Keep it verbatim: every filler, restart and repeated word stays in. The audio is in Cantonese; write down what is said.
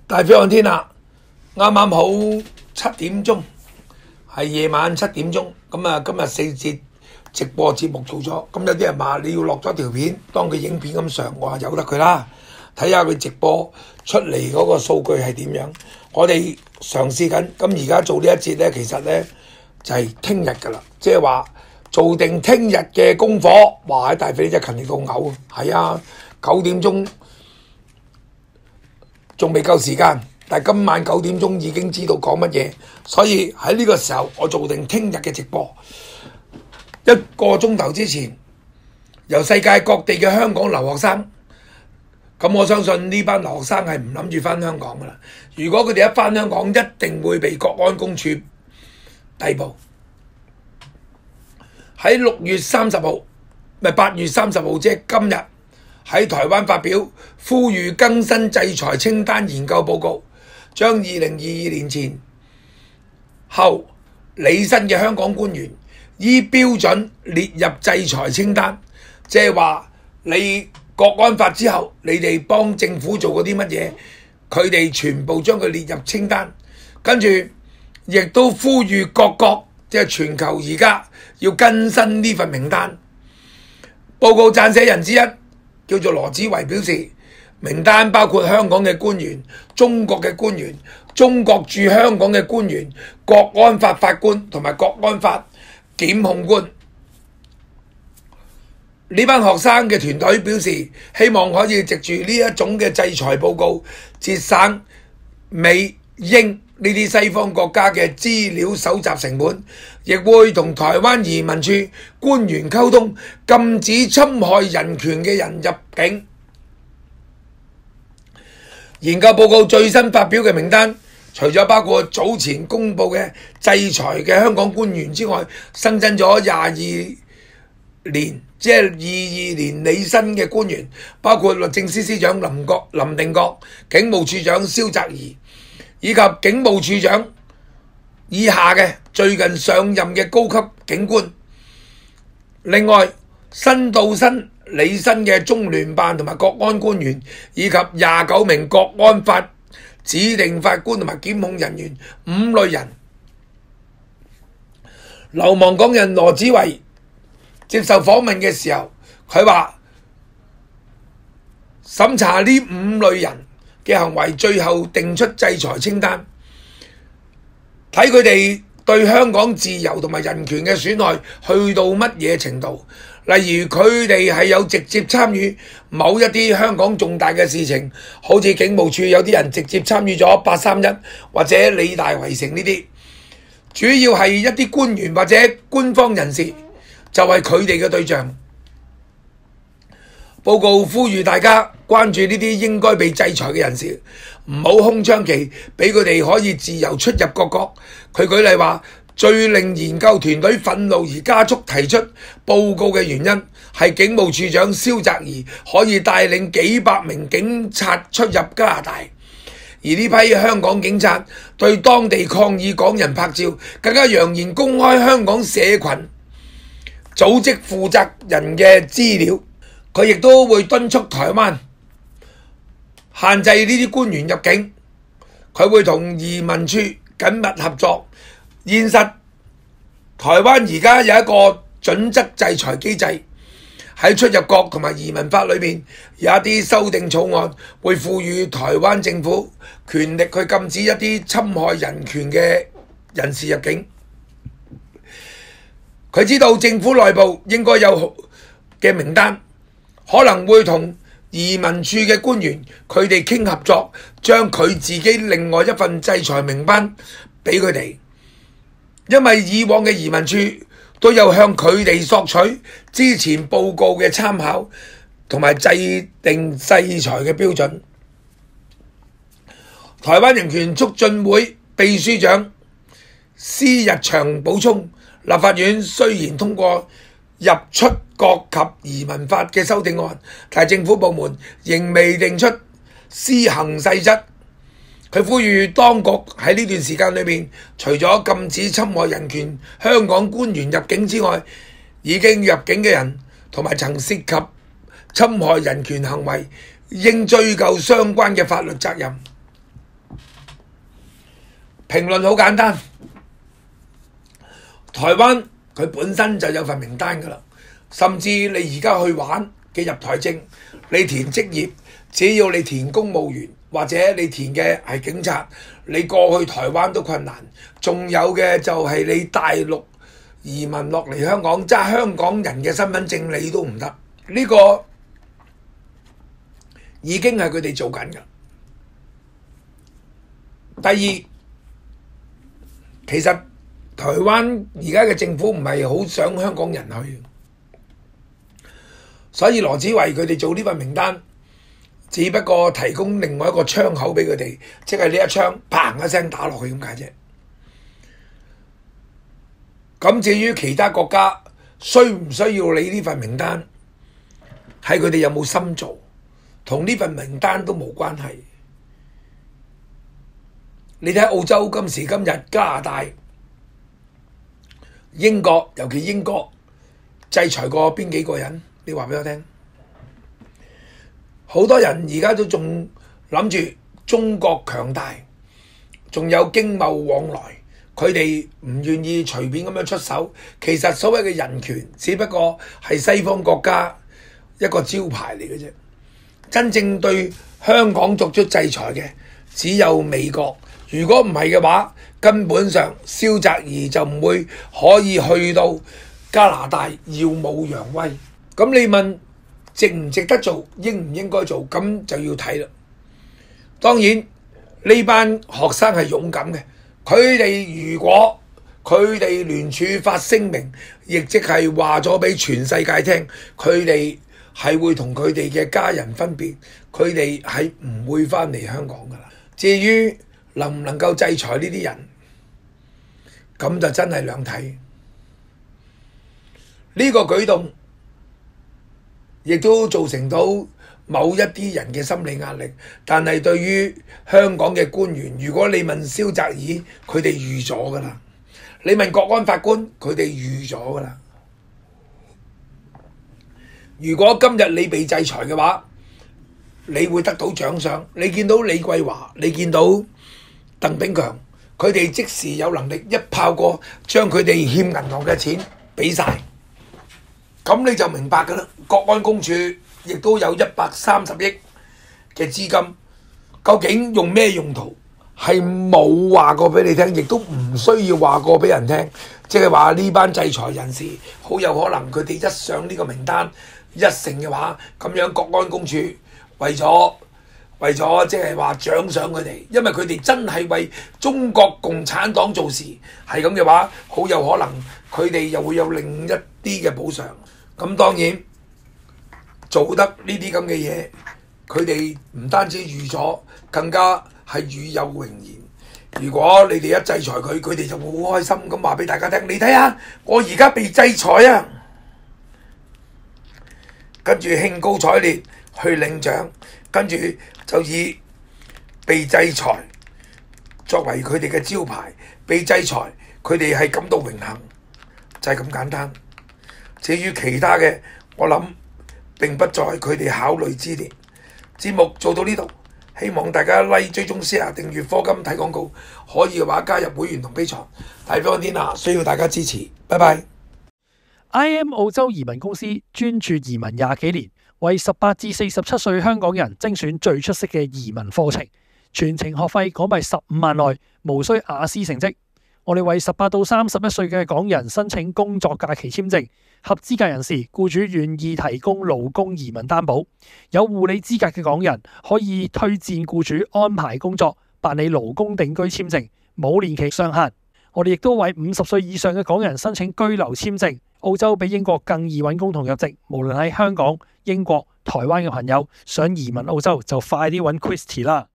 大飛看天啦，啱啱好七點鐘，係夜晚七點鐘。咁啊，今日四節直播節目做咗。咁有啲人話你要落咗條片，當佢影片咁上，我話由得佢啦，睇下佢直播出嚟嗰個數據係點樣。我哋嘗試緊。咁而家做呢一節呢，其實呢就係聽日㗎啦，即係話做定聽日嘅功課。哇！大飛真係勤力到嘔。係啊，九點鐘。仲未夠時間，但係今晚九點鐘已經知道講乜嘢，所以喺呢個時候我做定聽日嘅直播。一個鐘頭之前，由世界各地嘅香港留學生，咁我相信呢班留學生係唔諗住返香港㗎啦。如果佢哋一返香港，一定會被國安公署逮捕。喺六月三十號，咪八月三十號，即係今日。喺台灣發表呼籲更新制裁清單研究報告，將二零二二年前後履新嘅香港官員依標準列入制裁清單，即係話你國安法之後，你哋幫政府做過啲乜嘢，佢哋全部將佢列入清單，跟住亦都呼籲各國即係全球而家要更新呢份名單。報告撰寫人之一叫做羅子維表示，名單包括香港嘅官員、中國嘅官員、中國駐香港嘅官員、國安法法官同埋國安法檢控官。呢班學生嘅團隊表示，希望可以藉住呢一種嘅制裁報告，節省美英呢啲西方國家嘅資料搜集成本，亦會同台灣移民處官員溝通，禁止侵害人權嘅人入境。研究報告最新發表嘅名單，除咗包括早前公布嘅制裁嘅香港官員之外，新增咗廿二年，即係二二年履新嘅官員，包括律政司司長林國林定國、警務處長蕭澤頤，以及警務處長以下嘅最近上任嘅高級警官。另外，新到新履新嘅中聯辦同埋國安官員，以及廿九名國安法指定法官同埋檢控人員五類人。流亡港人羅子維接受訪問嘅時候，佢話審查呢五類人嘅行為，最後定出制裁清單，睇佢哋對香港自由同埋人權嘅損害去到乜嘢程度。例如佢哋係有直接參與某一啲香港重大嘅事情，好似警務處有啲人直接參與咗八三一或者理大圍城呢啲，主要係一啲官員或者官方人士，就係佢哋嘅對象。報告呼籲大家關注呢啲應該被制裁嘅人士，唔好空窗期，俾佢哋可以自由出入各國。佢舉例話，最令研究團隊憤怒而加速提出報告嘅原因，係警務處長蕭澤頤可以帶領幾百名警察出入加拿大，而呢批香港警察對當地抗議港人拍照，更加揚言公開香港社群組織負責人嘅資料。佢亦都會敦促台灣限制呢啲官員入境，佢會同移民處緊密合作。現實台灣而家有一個準則制裁機制，喺出入國同埋移民法裏面有一啲修訂草案，會賦予台灣政府權力去禁止一啲侵害人權嘅人士入境。佢知道政府內部應該有嘅名單，可能會同移民處嘅官員佢哋傾合作，將佢自己另外一份制裁名單俾佢哋。因為以往嘅移民處都有向佢哋索取之前報告嘅參考同埋制定制裁嘅標準。台灣人權促進會秘書長施日祥補充，立法院雖然通過入出國及移民法嘅修訂案，但係政府部門仍未定出施行細則。佢呼籲當局喺呢段時間裏面，除咗禁止侵害人權香港官員入境之外，已經入境嘅人同埋曾涉及侵害人權行為，應追究相關嘅法律責任。 評論好簡單，台灣佢本身就有份名單㗎啦，甚至你而家去玩嘅入台證，你填職業，只要你填公務員或者你填嘅係警察，你過去台灣都困難。仲有嘅就係你大陸移民落嚟香港揸香港人嘅身份證，你都唔得。呢個已經係佢哋做緊㗎。第二，其實台灣而家嘅政府唔係好想香港人去，所以羅子維佢哋做呢份名單，只不過提供另外一個窗口俾佢哋，即係呢一槍砰一聲打落去咁解啫。咁至於其他國家需唔需要你呢份名單，係佢哋有冇心做，同呢份名單都冇關係。你睇澳洲今時今日、加拿大、英國，尤其英國制裁過邊幾個人？你話俾我聽。好多人而家都仲諗住中國強大，仲有經貿往來，佢哋唔願意隨便咁樣出手。其實所謂嘅人權，只不過係西方國家一個招牌嚟嘅啫。真正對香港作出制裁嘅只有美國。如果唔係嘅話，根本上蕭澤頤就唔會可以去到加拿大耀武揚威。咁你問值唔值得做，應唔應該做，咁就要睇啦。當然呢班學生係勇敢嘅，佢哋如果佢哋聯署發聲明，亦即係話咗俾全世界聽，佢哋係會同佢哋嘅家人分別，佢哋係唔會返嚟香港噶啦。至於能唔能夠制裁呢啲人，咁就真係兩睇。呢個舉動亦都造成到某一啲人嘅心理壓力，但係對於香港嘅官員，如果你問蕭澤頤，佢哋預咗噶啦；你問國安法官，佢哋預咗噶啦。如果今日你被制裁嘅話，你會得到獎賞。你見到李桂華，你見到鄧炳強，佢哋即時有能力一炮過將佢哋欠銀行嘅錢俾晒，咁你就明白㗎啦。國安公署亦都有一百三十億嘅資金，究竟用咩用途？係冇話過俾你聽，亦都唔需要話過俾人聽。即係話呢班制裁人士，好有可能佢哋一上呢個名單一成嘅話，咁樣國安公署為咗為咗即係話獎賞佢哋，因為佢哋真係為中國共產黨做事，係咁嘅話，好有可能佢哋又會有另一啲嘅補償。咁當然做得呢啲咁嘅嘢，佢哋唔單止預咗，更加係與有榮焉。如果你哋一制裁佢，佢哋就會好開心咁話俾大家聽，你睇下我而家被制裁啊！跟住興高采烈去領獎，跟住就以被制裁作為佢哋嘅招牌，被制裁佢哋係感到榮幸，就係咁簡單。至於其他嘅，我諗並不在佢哋考慮之列。節目做到呢度，希望大家 like、追蹤、share、訂閱、課金睇廣告，可以嘅話加入會員同 Patreon。大飛安天下需要大家支持，拜拜。 I M 澳洲移民公司專注移民廿幾年，為十八至四十七歲香港人精選最出色嘅移民課程，全程學費港幣十五萬內，無需雅思成績。我哋為十八到三十一歲嘅港人申請工作假期簽證，合資格人士僱主願意提供勞工移民擔保，有護理資格嘅港人可以推薦僱主安排工作，辦理勞工定居簽證，冇年期上限。我哋亦都為五十歲以上嘅港人申請居留簽證，澳洲比英國更易揾工同入籍。無論喺香港、英國、台灣嘅朋友想移民澳洲，就快啲揾 Christy 啦！